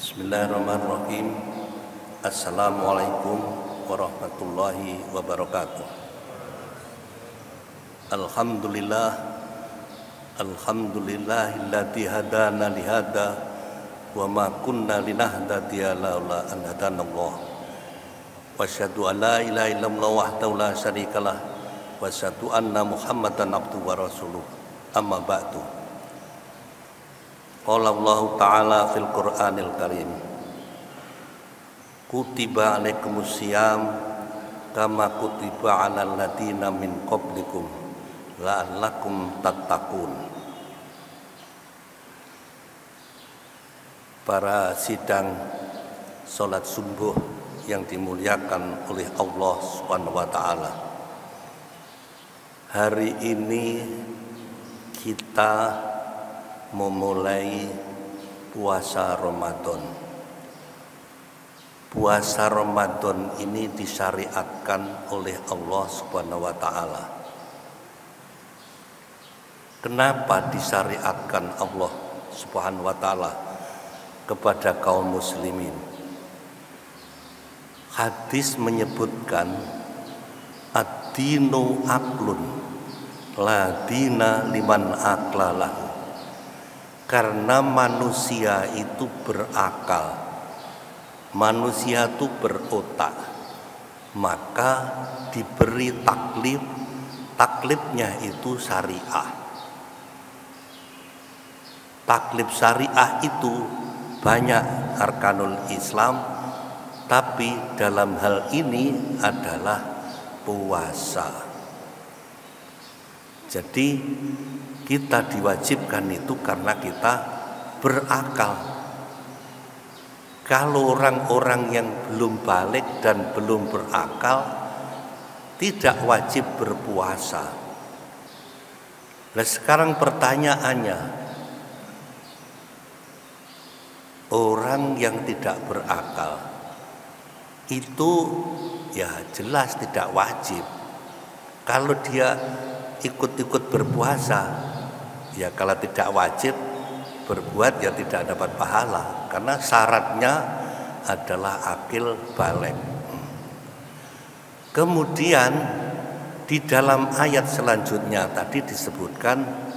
Bismillahirrahmanirrahim. Assalamualaikum warahmatullahi wabarakatuh. Alhamdulillah, alhamdulillahilladzi hadana lihada wa ma kunna linahtadiya laula an hadanallah. Wa asyhadu an la ilaha illallah wahdahu la syarikalah wa asyhadu anna Muhammadan abduhu wa rasuluh. Amma ba'du. Qala Allah Ta'ala fil Qur'anil Karim, kutiba alaikumus syiyam kama kutiba alal ladina min qablikum la'allakum tattaqun. Para sidang salat subuh yang dimuliakan oleh Allah Subhanahu wa taala. Hari ini kita memulai puasa Ramadan. Puasa Ramadan ini disyariatkan oleh Allah Subhanahu wa taala. Kenapa disyariatkan Allah Subhanahu wa taala kepada kaum muslimin? Hadis menyebutkan ad-dinu aqlun la dina liman aqlalahu. Karena manusia itu berakal, manusia itu berotak, maka diberi taklif, taklifnya itu syariah. Taklif syariah itu banyak arkanul Islam, tapi dalam hal ini adalah puasa. Jadi kita diwajibkan itu karena kita berakal. Kalau orang-orang yang belum balik dan belum berakal tidak wajib berpuasa. Nah, sekarang pertanyaannya, orang yang tidak berakal itu ya jelas tidak wajib. Kalau dia ikut-ikut berpuasa, ya kalau tidak wajib berbuat ya tidak dapat pahala, karena syaratnya adalah akil balik. Kemudian di dalam ayat selanjutnya tadi disebutkan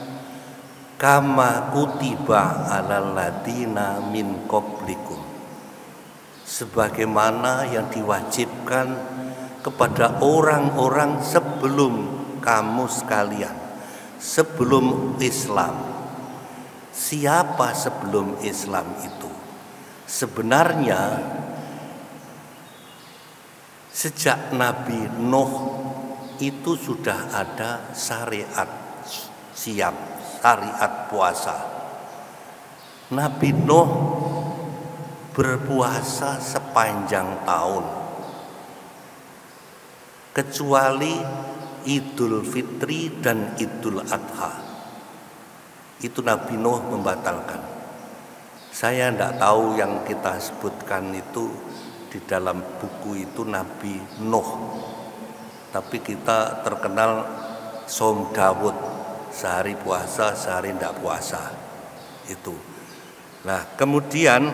kama kutiba alal ladina min qablikum, sebagaimana yang diwajibkan kepada orang-orang sebelum kamu sekalian, sebelum Islam. Siapa sebelum Islam itu? Sebenarnya sejak Nabi Nuh itu sudah ada syariat siam, syariat puasa. Nabi Nuh berpuasa sepanjang tahun, kecuali Idul Fitri dan Idul Adha. Itu Nabi Nuh membatalkan. Saya tidak tahu yang kita sebutkan itu di dalam buku itu Nabi Nuh, tapi kita terkenal Som Dawud, sehari puasa, sehari tidak puasa. Itu. Nah, kemudian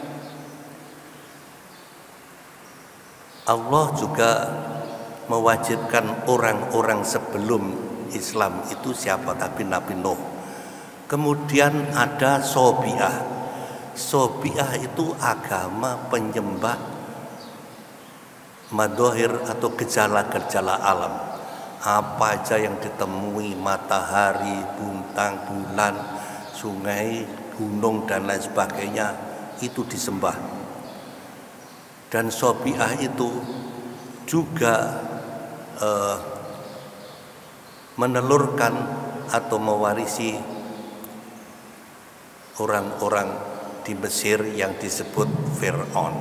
Allah juga mewajibkan orang-orang sebelum Islam itu siapa? Tapi Nabi Nuh. Kemudian ada Sobiah. Sobiah itu agama penyembah madhohir atau gejala-gejala alam. Apa aja yang ditemui, matahari, bintang, bulan, sungai, gunung dan lain sebagainya, itu disembah. Dan Sobiah itu juga menelurkan atau mewarisi orang-orang di Mesir yang disebut Fir'aun.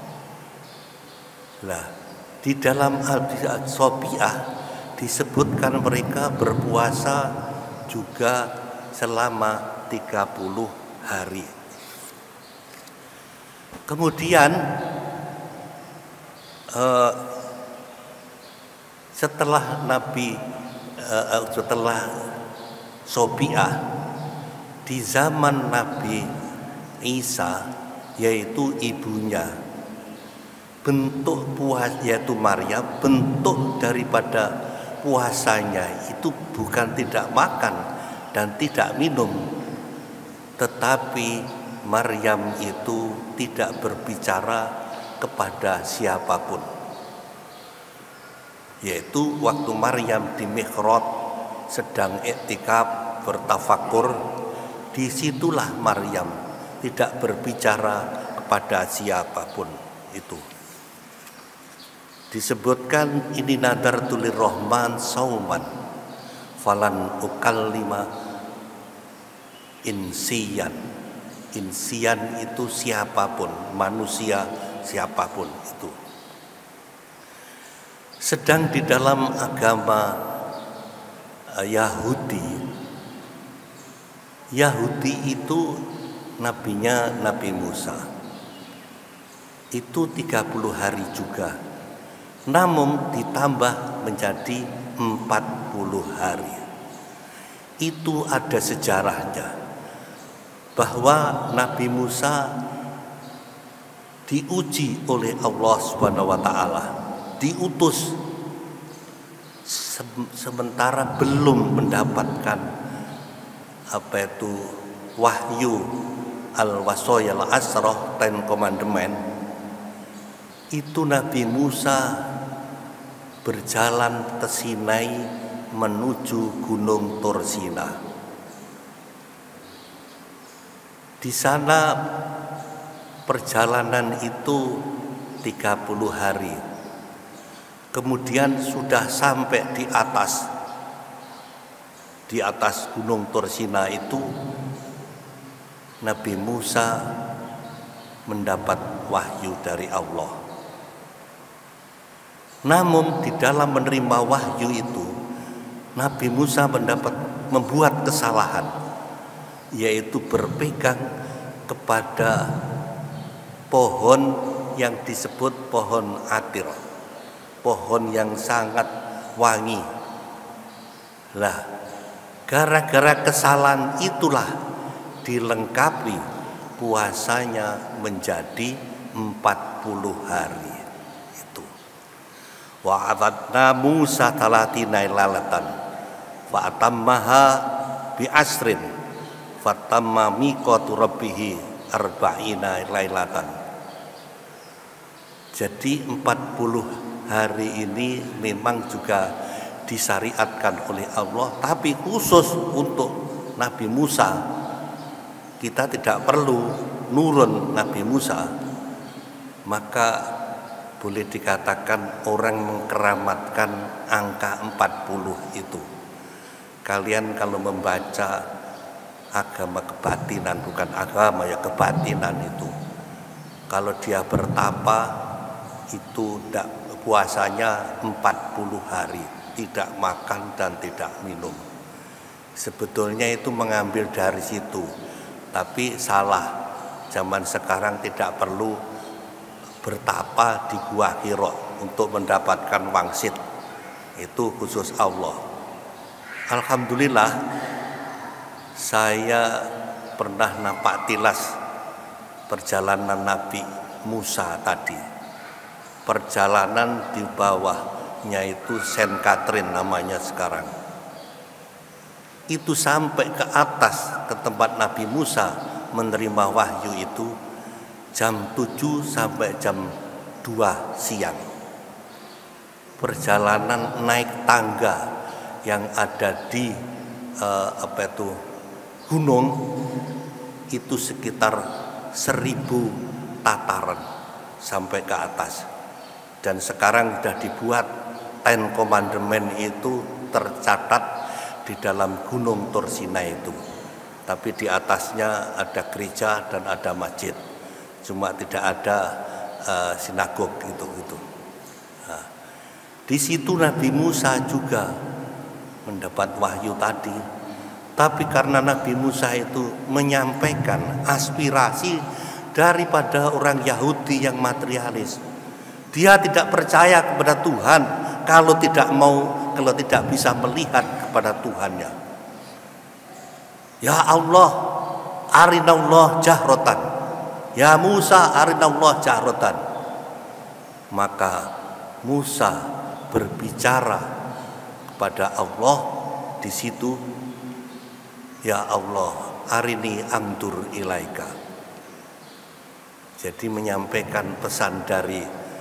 Nah, di dalam Sobiah disebutkan mereka berpuasa juga selama 30 hari. Kemudian setelah Sobiah, di zaman Nabi Isa yaitu ibunya. Bentuk yaitu Maryam, bentuk daripada puasanya itu bukan tidak makan dan tidak minum, tetapi Maryam itu tidak berbicara kepada siapapun. Yaitu waktu Maryam di mihrab sedang iktikaf bertafakur, disitulah Maryam tidak berbicara kepada siapapun. Itu disebutkan, ini nadartu lirrahman sauman falan ukallima insiyan. Insiyan itu siapapun, manusia siapapun itu. Sedang di dalam agama Yahudi itu nabinya Nabi Musa itu 30 hari juga, namun ditambah menjadi 40 hari. Itu ada sejarahnya, bahwa Nabi Musa diuji oleh Allah Subhanahu wa taala, diutus sementara belum mendapatkan wahyu al-wasayal asrah, 10 commandment. Itu Nabi Musa berjalan ke Sinai menuju Gunung Tur Sina. Di sana perjalanan itu 30 hari. Kemudian sudah sampai di atas Gunung Tur Sina itu, Nabi Musa mendapat wahyu dari Allah. Namun di dalam menerima wahyu itu, Nabi Musa membuat kesalahan, yaitu berpegang kepada pohon yang disebut pohon atir, pohon yang sangat wangi. Lah, gara-gara kesalahan itulah dilengkapi puasanya menjadi 40 hari. Wa adadna Musa 30 lailatan fa atammaha bi asrin fatamma miqatu rabbih 40 lailatan. Jadi 40 hari ini memang juga disyariatkan oleh Allah, tapi khusus untuk Nabi Musa. Kita tidak perlu nurun Nabi Musa, maka boleh dikatakan orang mengkeramatkan angka 40 itu. Kalian kalau membaca agama kebatinan, bukan agama ya, kebatinan itu, kalau dia bertapa itu puasanya 40 hari, tidak makan dan tidak minum. Sebetulnya itu mengambil dari situ, tapi salah. Zaman sekarang tidak perlu bertapa di Gua Hira untuk mendapatkan wangsit, itu khusus Allah. Alhamdulillah, saya pernah nampak tilas perjalanan Nabi Musa tadi. Perjalanan di bawahnya itu Saint Catherine namanya sekarang. Itu sampai ke atas, ke tempat Nabi Musa menerima wahyu itu jam 7 sampai jam 2 siang. Perjalanan naik tangga yang ada di gunung itu sekitar 1000 tataran sampai ke atas. Dan sekarang sudah dibuat 10 commandment itu tercatat di dalam Gunung Tur Sina itu. Tapi di atasnya ada gereja dan ada masjid. Cuma tidak ada sinagog gitu. Nah, di situ Nabi Musa juga mendapat wahyu tadi. Tapi karena Nabi Musa itu menyampaikan aspirasi daripada orang Yahudi yang materialis, dia tidak percaya kepada Tuhan kalau tidak bisa melihat kepada Tuhannya. Ya Allah, arinallah jahrotan. "Ya Musa arinallah jahratan." Maka Musa berbicara kepada Allah di situ, "Ya Allah, arini andur ilaika." Jadi menyampaikan pesan dari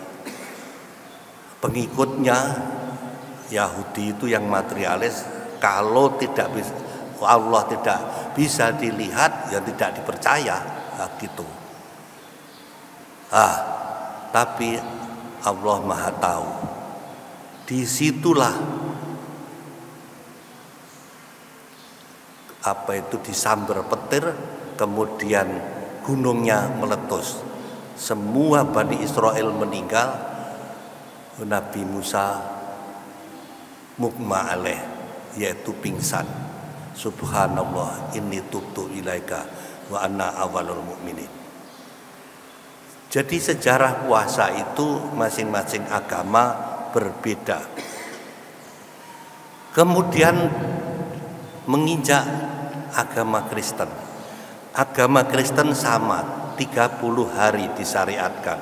pengikutnya Yahudi itu yang materialis, kalau tidak bisa, Allah tidak bisa dilihat, ya tidak dipercaya, gitu. Tapi Allah Maha tahu. Disitulah disambar petir, kemudian gunungnya meletus. Semua Bani Israel meninggal. Nabi Musa mugma alaih, yaitu pingsan. Subhanallah, inni tubtu ilaika wa anna awalul mu'minin. Jadi sejarah puasa itu masing-masing agama berbeda. Kemudian menginjak agama Kristen. Agama Kristen sama, 30 hari disyariatkan.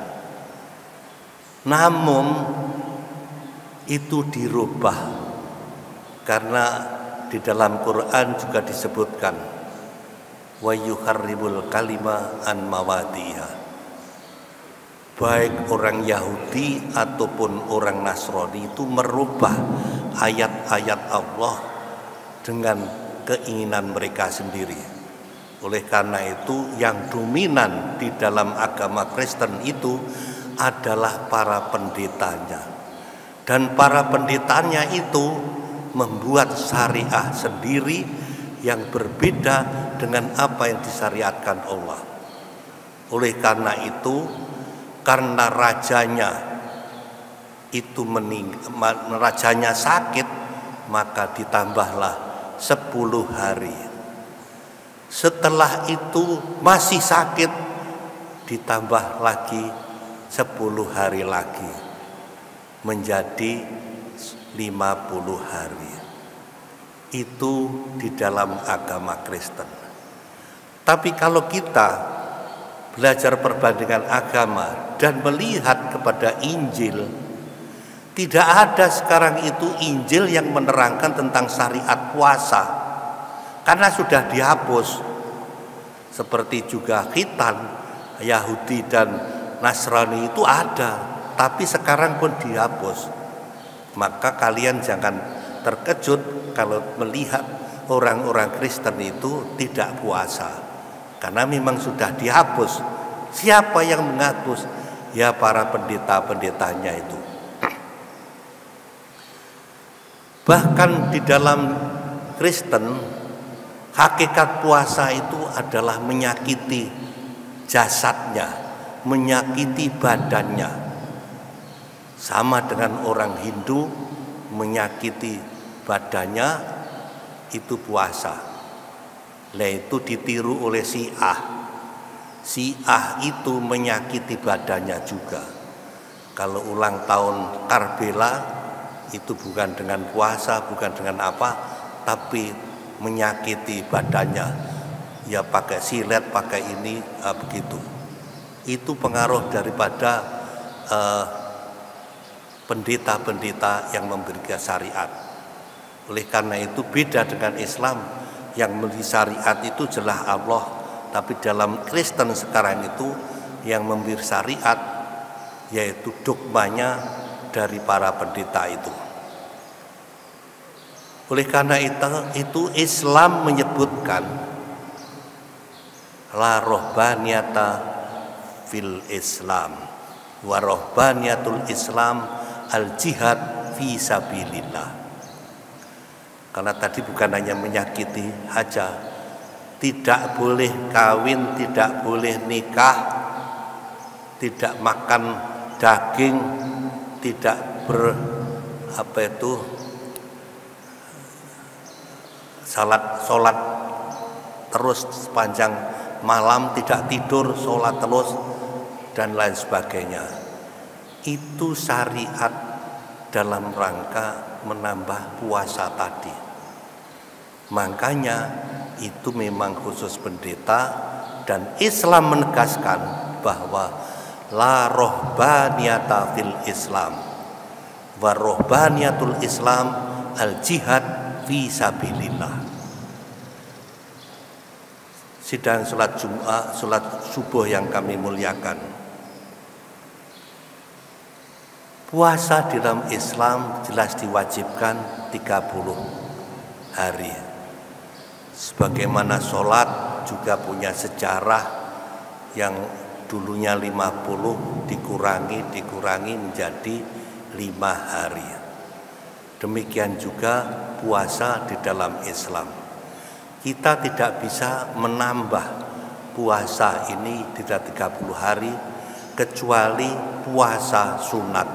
Namun itu dirubah karena di dalam Quran juga disebutkan wa yuharribul kalima an mawadiha. Baik orang Yahudi ataupun orang Nasrani itu merubah ayat-ayat Allah dengan keinginan mereka sendiri. Oleh karena itu yang dominan di dalam agama Kristen itu adalah para pendetanya. Dan para pendetanya itu membuat syariah sendiri yang berbeda dengan apa yang disyariatkan Allah. Oleh karena itu, karena rajanya itu rajanya sakit, maka ditambahlah 10 hari. Setelah itu masih sakit, ditambah lagi 10 hari lagi, menjadi 50 hari. Itu di dalam agama Kristen. Tapi kalau kita belajar perbandingan agama dan melihat kepada Injil, tidak ada sekarang itu Injil yang menerangkan tentang syariat puasa, karena sudah dihapus. Seperti juga khitan Yahudi dan Nasrani itu ada, tapi sekarang pun dihapus. Maka kalian jangan terkejut kalau melihat orang-orang Kristen itu tidak puasa, karena memang sudah dihapus. Siapa yang menghapus? Ya para pendeta-pendetanya itu. Bahkan di dalam Kristen, hakikat puasa itu adalah menyakiti jasadnya, menyakiti badannya. Sama dengan orang Hindu, menyakiti badannya itu puasa. Nah, itu ditiru oleh Syiah. Syiah itu menyakiti badannya juga. Kalau ulang tahun Karbala itu bukan dengan puasa, bukan dengan apa, tapi menyakiti badannya. Ya pakai silet, pakai ini, begitu. Itu pengaruh daripada pendeta-pendeta yang memberikan syariat. Oleh karena itu beda dengan Islam, yang memberi syariat itu jelas Allah, tapi dalam Kristen sekarang itu yang memberi syariat yaitu dogmanya dari para pendeta itu. Oleh karena itu Islam menyebutkan la rohbaniyata fil Islam wa rohbaniyatul Islam al jihad fi sabilillah. Karena tadi bukan hanya menyakiti saja, tidak boleh kawin, tidak boleh nikah, tidak makan daging, tidak sholat terus sepanjang malam, tidak tidur, sholat terus dan lain sebagainya. Itu syariat dalam rangka menambah puasa tadi. Makanya itu memang khusus pendeta, dan Islam menegaskan bahwa la rohbaniyata fil Islam wa rohbaniyatul Islam al jihad fi sabilillah. Sidang sholat Jumat, sholat subuh yang kami muliakan, puasa di dalam Islam jelas diwajibkan 30 hari. Sebagaimana sholat juga punya sejarah yang dulunya 50 dikurangi menjadi 5 hari. Demikian juga puasa di dalam Islam. Kita tidak bisa menambah puasa ini tidak 30 hari kecuali puasa sunat.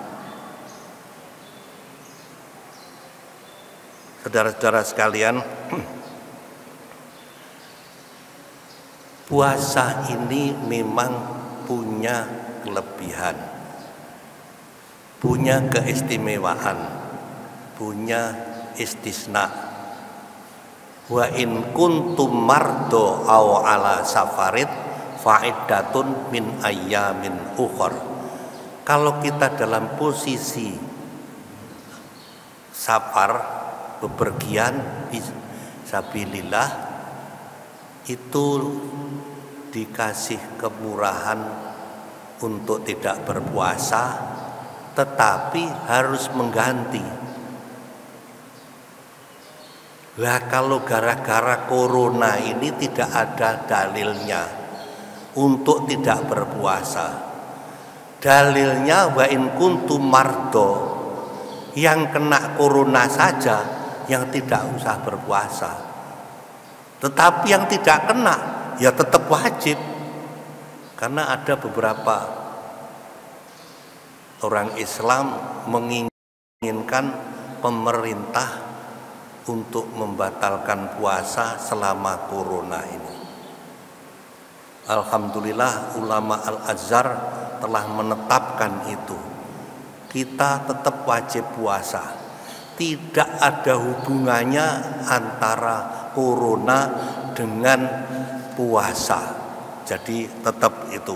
Saudara-saudara sekalian, puasa ini memang punya kelebihan, punya keistimewaan, punya istisna. Wa in kuntum mardo aw ala safarid fa'iddatun min ayyamin ukhor. Kalau kita dalam posisi safar, bepergian fisabilillah, itu dikasih kemurahan untuk tidak berpuasa, tetapi harus mengganti. Lah kalau gara-gara corona ini tidak ada dalilnya untuk tidak berpuasa. Dalilnya wa in kuntum mardo, yang kena corona saja yang tidak usah berpuasa. Tetapi yang tidak kena ya tetap wajib. Karena ada beberapa orang Islam menginginkan pemerintah untuk membatalkan puasa selama corona ini. Alhamdulillah ulama Al-Azhar telah menetapkan itu. Kita tetap wajib puasa. Tidak ada hubungannya antara corona dengan puasa. Jadi tetap itu.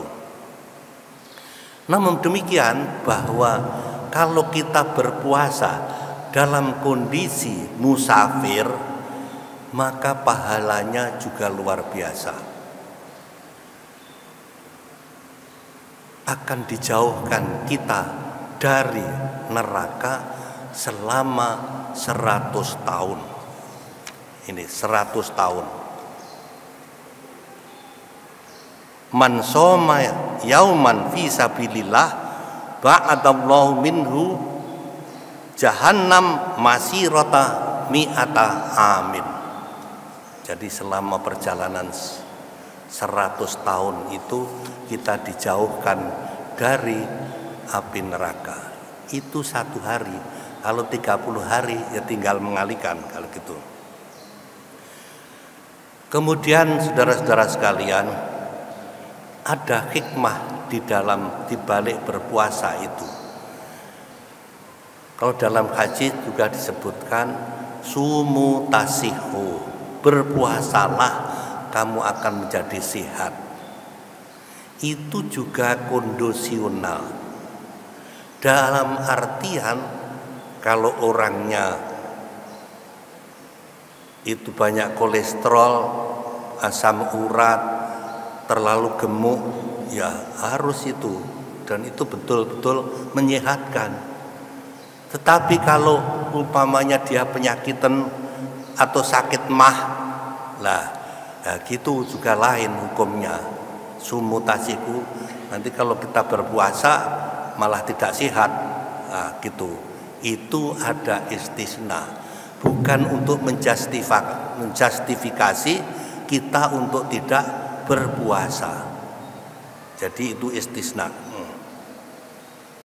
Namun demikian bahwa kalau kita berpuasa dalam kondisi musafir, maka pahalanya juga luar biasa. Akan dijauhkan kita dari neraka selama 100 tahun. Ini 100 tahun. Man shoma yauman fi sabilillah ba'adallahu minhu jahannam masirata mi'ata amin. Jadi selama perjalanan 100 tahun itu kita dijauhkan dari api neraka. Itu 1 hari. Kalau 30 hari ya tinggal mengalihkan kalau gitu. Kemudian saudara-saudara sekalian, ada hikmah di balik berpuasa itu. Kalau dalam haji juga disebutkan sumu tasihu, berpuasalah kamu akan menjadi sehat. Itu juga kondisional. Dalam artian kalau orangnya itu banyak kolesterol, asam urat, terlalu gemuk, ya harus itu, dan itu betul-betul menyehatkan. Tetapi kalau umpamanya dia penyakitan atau sakit mah, lah ya gitu juga lain hukumnya. Sumutasiku, nanti kalau kita berpuasa malah tidak sehat, nah, gitu. Itu ada istisna, bukan untuk menjustifikasi kita untuk tidak berpuasa. Jadi itu istisna.